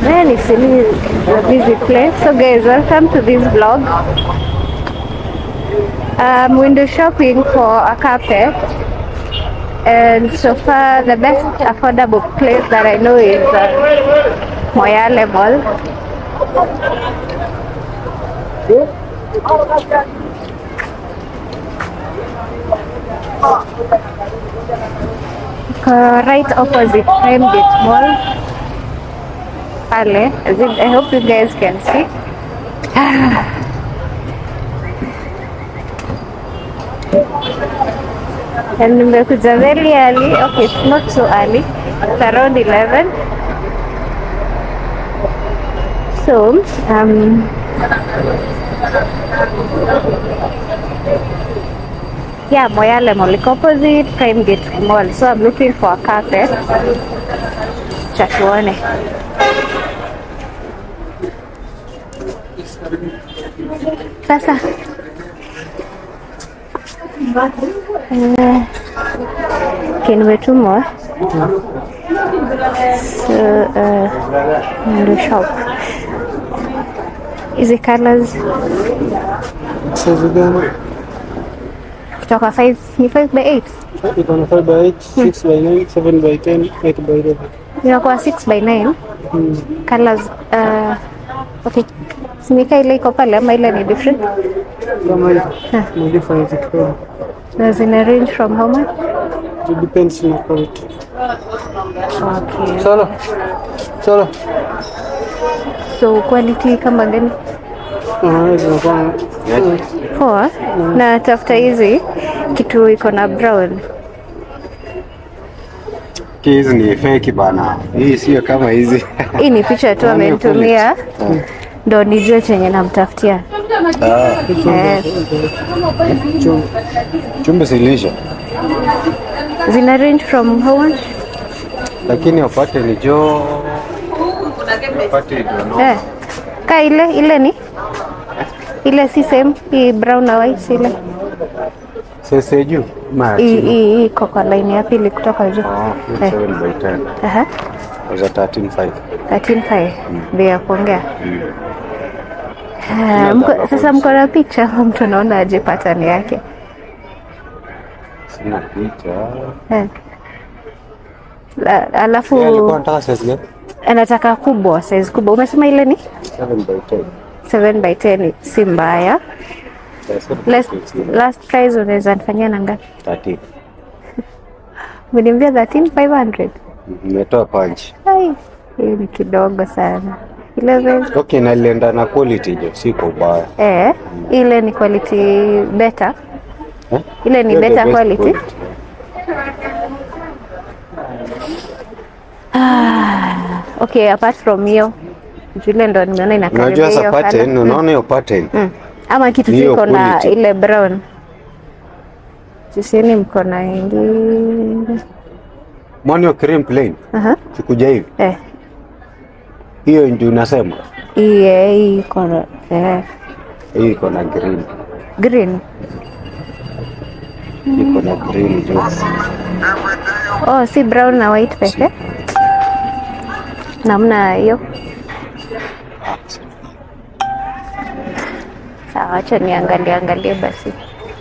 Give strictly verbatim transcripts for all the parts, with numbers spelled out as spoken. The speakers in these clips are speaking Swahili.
Man, it's really a busy place. So guys, welcome to this vlog. I'm window shopping for a carpet, and so far the best affordable place that I know is uh, Moyale Mall. Uh, right opposite Gate Mall. Pale, as it, I hope you guys can see. And nimekuja very early. Okay, it's not so early. It's around eleven. So, um, yeah, Moyale Mall, like opposite Prime Gate Mall. So I'm looking for a carpet. Chatuone. Sasa. Uh, okay, number two more. So, uh, in the shop. Is the colors? Kutoka five, five by eight. Iko five by eight, six by nine, seven by ten, eight by eleven. Inakuwa six by nine. Hmm. Colors. Uh, okay. Simika ile iko pale ama ile ni different? Kama hiyo. Ni different iko. Does it range from how much? It depends on quality. Okay. Solo. Solo. So quality kama gani? Ah, hizo kwa. Poa. Na tafuta hizi kitu iko na brown. Hizi ni fake bana. Hii sio kama hizi. Hii ni picha tu amenitumia. Ndo nijue chenye namtafutia. Ah. Yes. Chumbe silisha. Zina range from how much? Lakini upate ni jo. Upate ndio. Eh. Ka ile ile ni? Ile si same, hii brown na white ile. Sasa juu. Hii hii iko kwa line ya pili kutoka juu. Ah, seven by ten. Aha. Za thirteen five. thirteen five. Ndio kuongea. Uh, sasa mko na picha mtu anaona aje pattern yake? Sina picha. Eh. La, alafu yeah, alikuwa anataka size gani? Anataka kubwa, size kubwa. Umesema ile ni seven by ten. seven by ten si mbaya. Last, last price unaweza nifanyia na ngapi? thirteen. Mniambia thirteen five hundred. Nimetoa punch. Hai, hii ni kidogo sana. eleven. Okay, na lenda na quality jo, siko baya. Eh, ile ni quality better. Eh? Ile ni better quality. quality. Ah, okay, apart from hiyo. Jule ndo nimeona inakaribia hiyo. Unajua sa pattern, unaona hiyo pattern? Mm. Ama kitu kiko na ile brown. Sisi mko na ingine. Mwani cream plain. Aha. Uh-huh. Sikuja hivi. Eh. Hiyo ndio unasema? Iye, hii iko na eh. Hii iko na green. Green. Iko na green jo. Oh, si brown na white peke. Namna hiyo. Sawa, acha niangalie angalie basi.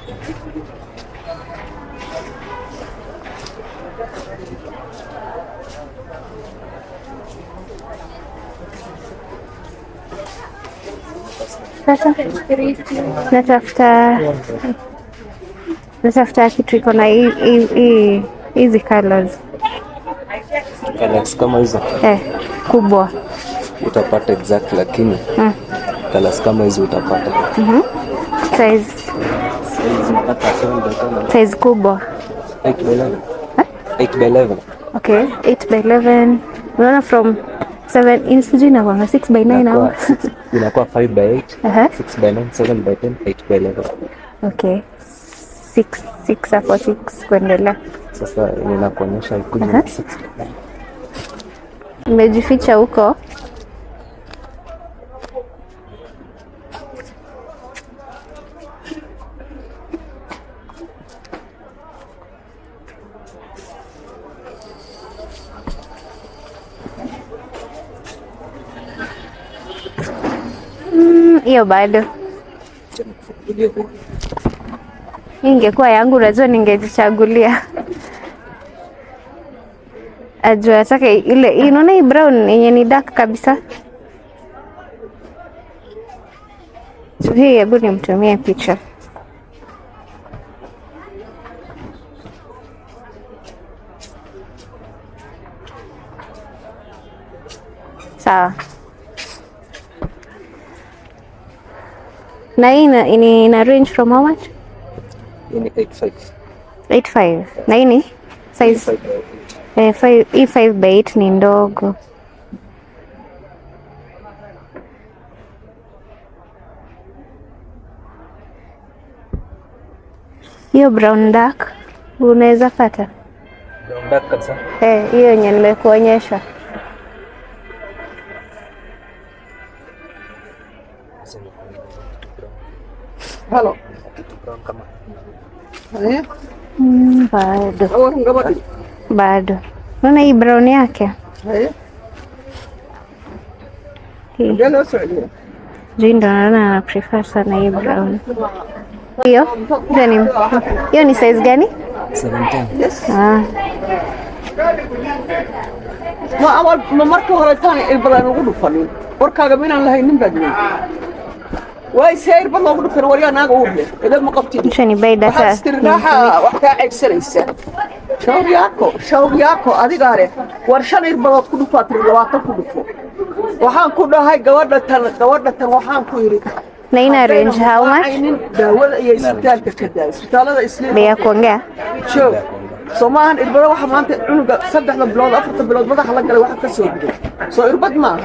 Sasa natafuta natafuta kitu iko na hii hizi colors. Colors kama hizo eh kubwa utapata exact, lakini mm. colors kama hizo utapata mhm size size mpaka seven by ten, size kubwa eight by eleven. eight by eleven. Okay, eight by eleven. Unaona from seven inch na kwa six by nine au inakuwa five by eight, uh-huh. six by nine, seven by ten, eight by eleven. Okay, six six hapo six kuendelea. Sasa ninakuonyesha ikuja uh-huh. six. Nimejificha huko. hiyo bado. Ingekuwa yangu najua ningejichagulia. Ajua atake ile unaona hii brown yenye ni dark kabisa. So hii hebu nimtumie picha. Sawa. Na hii ina, ina range from how much? Ini eight five. eight five. Na hii ni size eh five, hii five by eight ni ndogo. Hiyo brown dark unaweza pata? Brown dark kabisa. Eh, hiyo yenye nimekuonyesha. Hello. Kama. Eh? Mm, bado. Awak enggak Bado. Unaona hii brown yake? Eh? Hii. Ndio sio. Juu ndo naona na prefer sana hii brown. Hiyo? Hiyo ni hiyo ni size gani? seventeen. Ah. Ma awal marka hore taan ilbadan ugu dhufan. Warkaaga minaan lahaynin baadin. way sayr bal ugu dhufan wariya naaga u leh. Idan ma qabtid. Inshani bay data. Istirnaaha wax ka cegsanaysa. Shawriyako, shawriyako adiga leh. War shan irbad ku dhufaatay labaatan ku dhufo. Waxaan ku dhahay gabadha tan gabadha tan waxaan ku yiri na ina range how much? Daawada iyo isbitaalka ka daa. Isbitaalada Eastleigh. Bay kuongea. Show. Soomaan irbada waxa maanta cunuga saddexda bilood afarta bilood madaxa la galay waxa ka soo guday. Soo irbad maaha.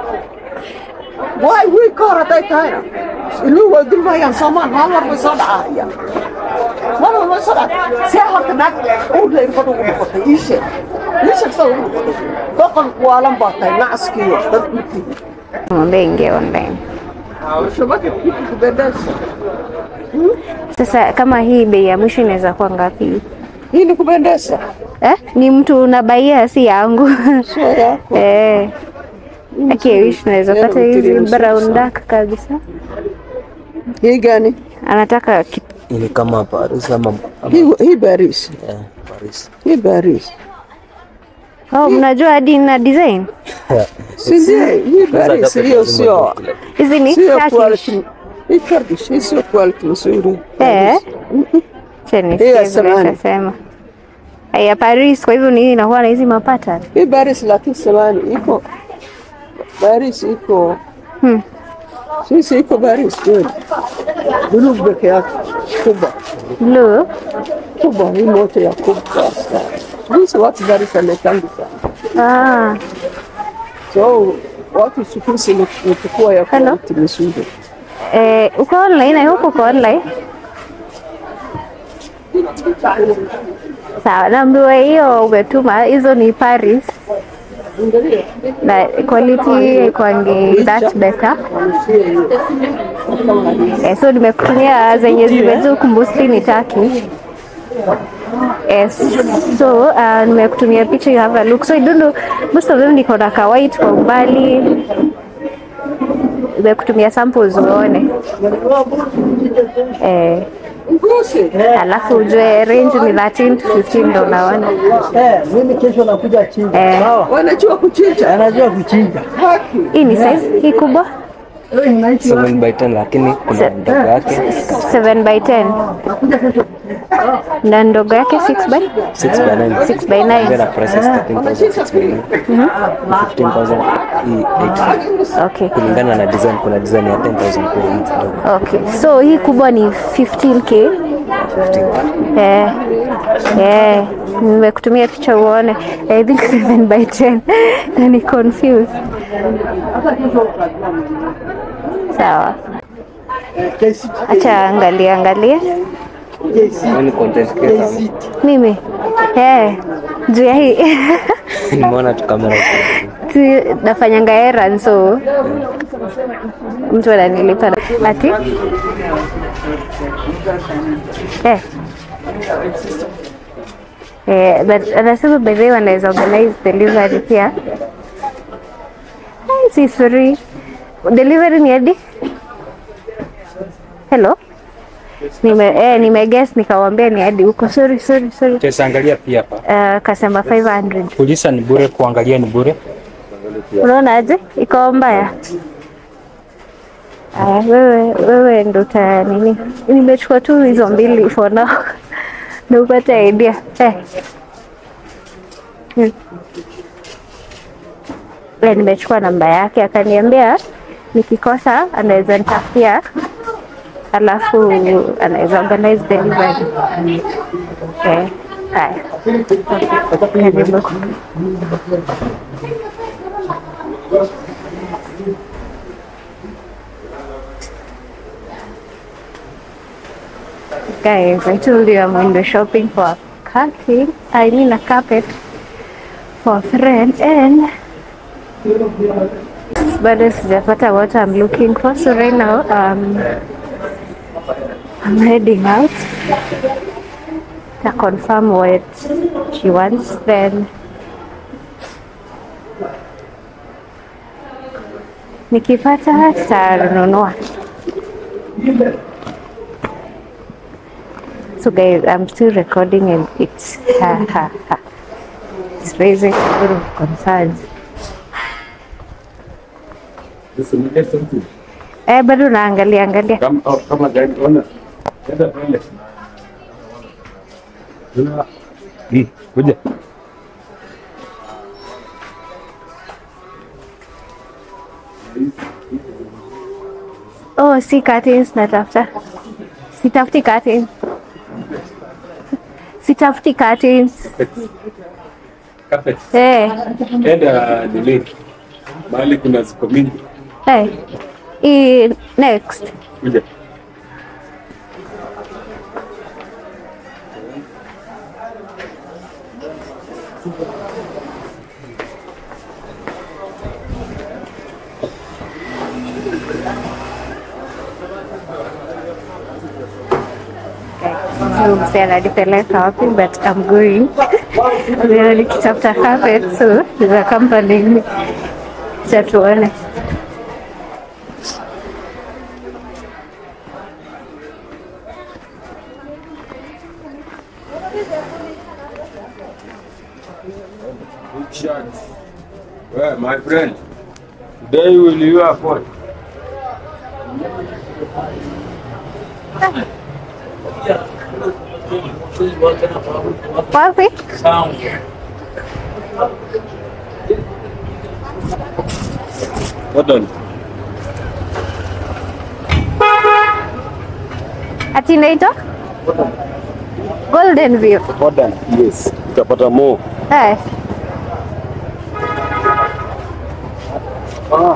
Way way ka horatay tahay. Iluu waa dulmayaan Soomaan hal mar way soo dhacaya. Wala wala soo dhacay. Si halka naag oo la irbada ugu dhufay isha. Isha soo ugu dhufay. Doqon waalan baatay nacskiyo dad miti. Mbenge online. Shabaki kitu kubendesha. Sasa kama hii bei ya mwisho inaweza kuwa ngapi? Hii ni kubendesha. Eh? Ni mtu unabaia si yangu. Sio yako. Eh. Aki wish naweza pata hizi brown dark kabisa. Hii gani? Anataka Ini kama Paris ama Hii hii Paris. yeah, Paris. Hii Paris. oh, mnajua hadi na design? Sisi hii Paris hiyo sio. Hizi ni Sio Turkish. quality. Hii Turkish hii sio quality nzuri. Eh? Cheni Hiyo sasa samani. sema. Haya Paris kwa hivyo nini inakuwa na hizi mapata? Hii Paris lakini samani iko Paris iko. Hmm. Sisi iko Paris kweli. Blue peke yake kubwa. Blue. Kubwa hii moto ya kubwa sana. Sisi watu Paris wametangu sana. Ah. So watu sikusi nichukua ya Hello? quality nzuri. Eh, uko online na huko kwa online? Sawa, naambiwa hiyo umetuma hizo ni Paris. Na quality kwangi that better. Eh, so nimekutumia zenye zimezo kumbusti ni Turkey. Yes, so uh, nimekutumia picha, you have a look. So I don't know, most of them niko na ka white kwa umbali. Nimekutumia samples uone. Eh, alafu ujue range ni thirteen to fifteen ndo unaona. Eh, mimi kesho nakuja chinja. Eh. Sawa. Wanajua kuchinja. Anajua kuchinja. Haki. Hii ni size hii kubwa? seven by ten lakini kuna ndogo yake seven by ten. Na ndogo yake six by six by nine. six by nine. Then price is thirteen thousand six by nine. fifteen thousand hii eight. Okay. Kulingana na design, kuna design ya ten thousand kwa hii ndogo. Okay. So hii kubwa ni fifteen K. fifteen. Eh. Eh. Nimekutumia picha uone. I think seven by ten. Na ni confused. Sawa. Acha angalia angalia. Ni content creator. Mimi. Eh. Juu ya hii. Nimeona tu kamera. Tu nafanyanga errand so mtu ananilipa ati eh eh but anasema by the way wanaweza organize delivery pia. Si free delivery ni hadi Hello. Nime eh nime guess nikamwambia ni hadi huko. Sorry sorry sorry. Tuangalia pia hapa. Uh, kasema five hundred. Polisi ni bure, kuangalia ni bure. Unaona aje? Iko mbaya. Ah, wewe wewe ndo ta nini? Nimechukua tu hizo mbili for now. Ndio upate idea. Eh. Hmm. Le nimechukua namba yake akaniambia nikikosa anaweza nitafutia alafu anaweza organize delivery. Okay. Haya. Karibu. Guys, I told you I'm window shopping for a carpet. I mean a carpet for a friend, and but it's sijapata what I'm looking for. So right now, um, I'm heading out to confirm what she wants. Then nikipata tutanunua. So guys, I'm still recording and it's ha ha ha. It's raising a lot of concerns. Eh, bado naangalia angalia. Kama kama gani ona. Nenda pale. Una hii kuja. Oh, si curtains natafuta. Sitafuti curtains. Sitafuti curtains. Carpets. Eh. Enda nini? Mahali kuna ziko mingi. Hey. I next. Kuja. Msela ananipeleka wapi, but I'm going. Leo nikitafuta carpet, so he's accompanying me. Cha tuone. Good shot. Well, my friend, today will you afford? Wapi? Hold on. Ati inaitwa? Golden View. Hold on. Yes. Utapata more. Eh. Ah.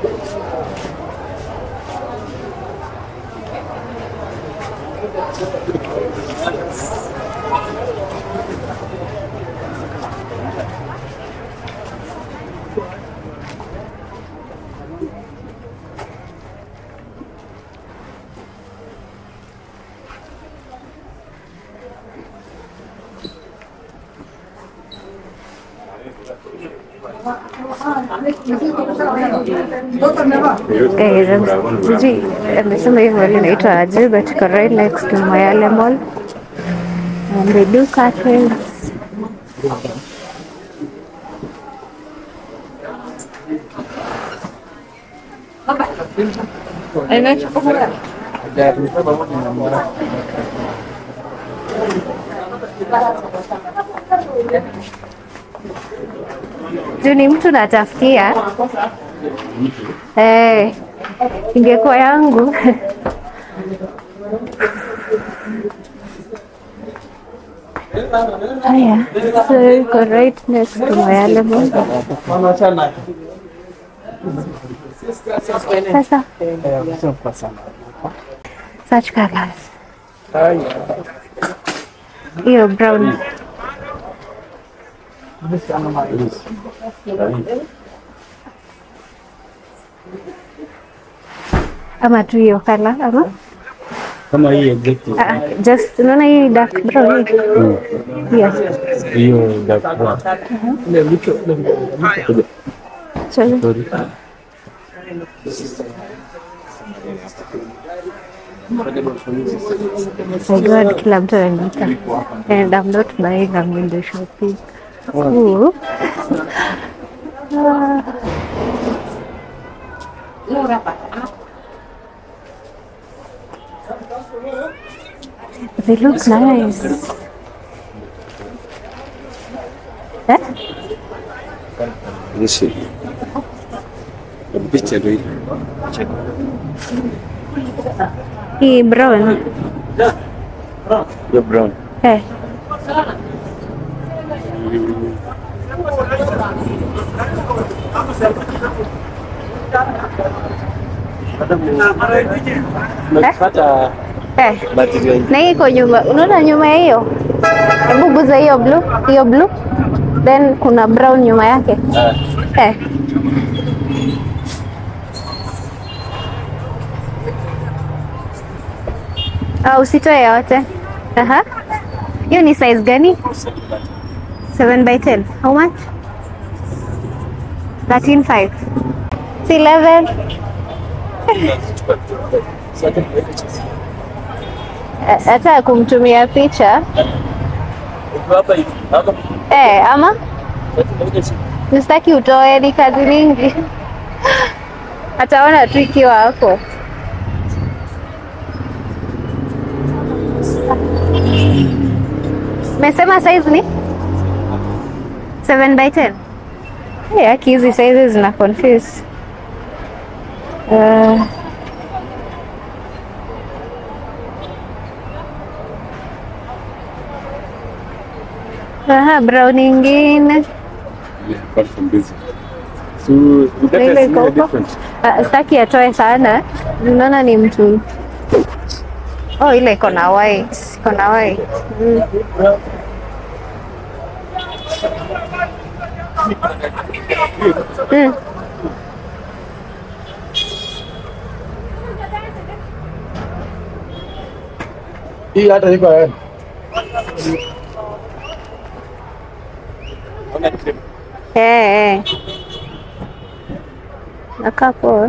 Guys, sijui amesema hivyo inaitwa aje, but iko right next to Mayale Mall. And they do curtains. Juu ni mtu natafutia. Eh, ingekuwa yangu. Haya, so iko right next to Mayale Mall. Sasa. Search colors. Hiyo brown. Ama tu hiyo color ama? Kama hii exactly. Ah, just unaona hii dark brown hii. Yes. Hiyo dark brown. Sorry. Sorry. My God, kila mtu ananiita. And I'm not buying, I'm in the shopping. Ooh. Ah. They look nice. Eh? This is a picture do it. Check. Hii brown. You're brown. Eh. Nakipata Eh. material. Na hii iko nyuma. Unaona nyuma ya hiyo? Hebu guza hiyo blue, hiyo blue. Then kuna brown nyuma yake. Eh. Ah, usitoe yote. Aha. Hiyo ni size gani? seven by ten. How much? thirteen five. It's eleven. Hata kumtumia picha. Eh, ama? Nisitaki utoe, ni kazi mingi. Ataona tu ikiwa hapo. Mesema size ni seven by ten. Yeah, haki hizi sizes zina confuse. Uh, aha, brown ingine. Yeah, apart from this. So you get Ile a similar iko different. Uh, sitaki atoe sana. Unaona ni mtu. Oh, ile iko na white. Iko na white. Mm. Mm. Hii hata iko eh. Eh, eh. Nakaa poa.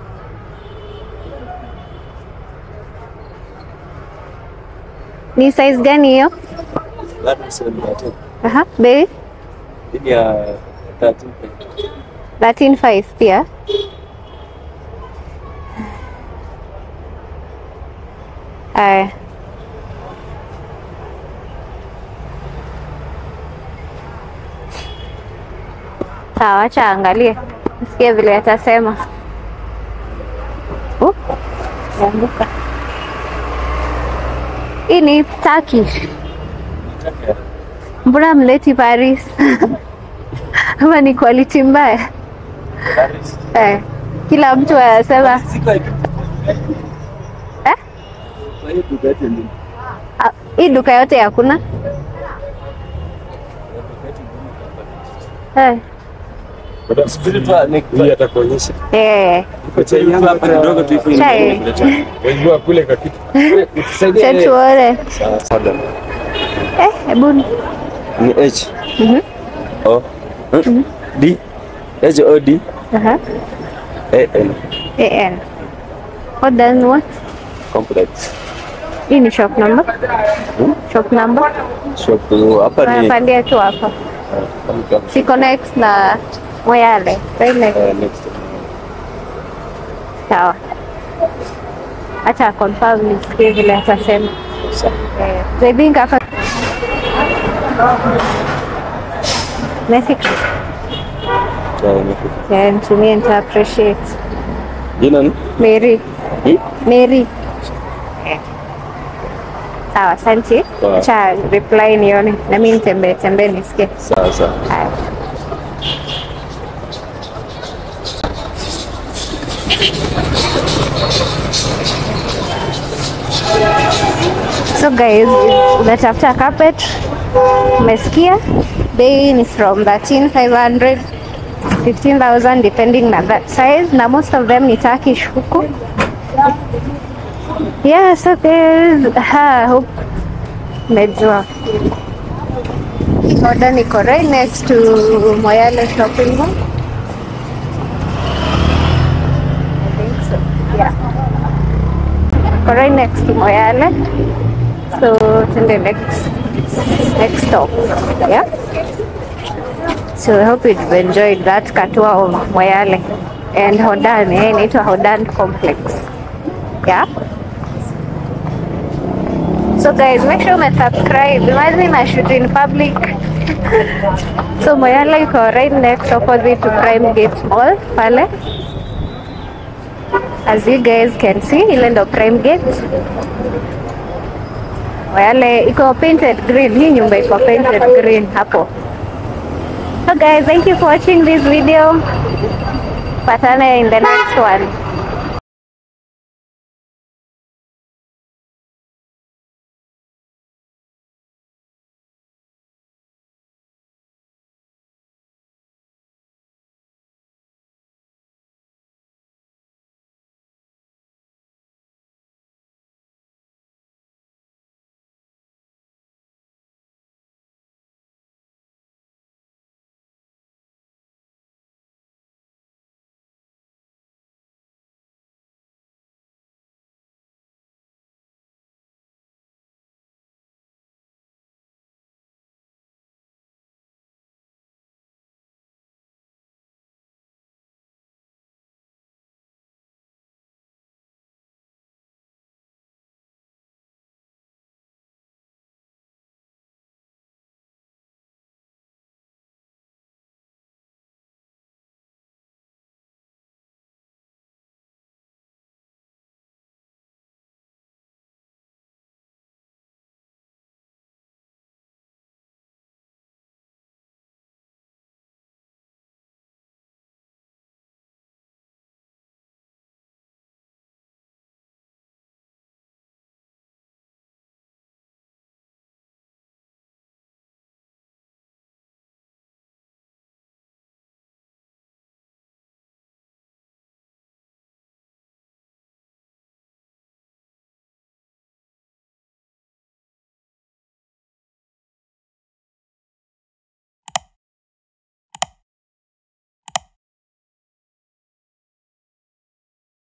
Ni size gani hiyo? That is seven by ten. Aha, bei Hii ya thirteen. thirteen five pia. Aya. Sawa, acha angalie. Nisikie vile atasema. Uh, yaanguka. Hii ni Turkish. Mbona mleti Paris? Ama ni quality mbaya? Paris. Eh, kila mtu anasema eh? Ah, hii duka yote hakuna? Eh. Hii atakuonyesha. Eh. Kwa chai yangu hapa kidogo tu ifu Chai. Wewe kule kwa kitu. Tusaidia. Cha tuone. Sawa. Eh, hebu. Ni H. Mhm. O. D. H O D. Aha. A N. A N. What does what? Complex. Hii ni shop number? Shop number? Shop hapa ni Wanapandia tu hapa. Siko next na Moyale. Right next. Uh, next. Sawa. Acha confirm nisikie vile atasema. Sawa. Eh, I think hapa Mefika. Yeah, nimefika. Yeah, nitumie nita appreciate. Jina ni? Mary. Hii? Mary. Sawa, asante. Sawa. Acha reply nione. Na mimi nitembee tembee nisikie. Sawa sawa. Haya. So guys, unatafuta carpet, umesikia? Bei ni from thirteen five hundred, fifteen thousand depending na that size, na most of them ni Turkish huku. Yeah, so guys, ha, hope mejua. Order niko right next to Moyale shopping mall. I think so. Yeah. tuko right next to Moyale. So to the next next stop. Yeah. So I hope you've enjoyed that tour of Moyale and Hodan, eh? Inaitwa Hodan Complex. Yeah. So guys, make sure you subscribe. Imagine I shoot in public. So Moyale iko right next opposite to Prime Gate Mall pale. As you guys can see, ile ndo Prime Gate. Moyale iko painted green. Hii nyumba iko painted green hapo. So guys, thank you for watching this video. Patana in the next one.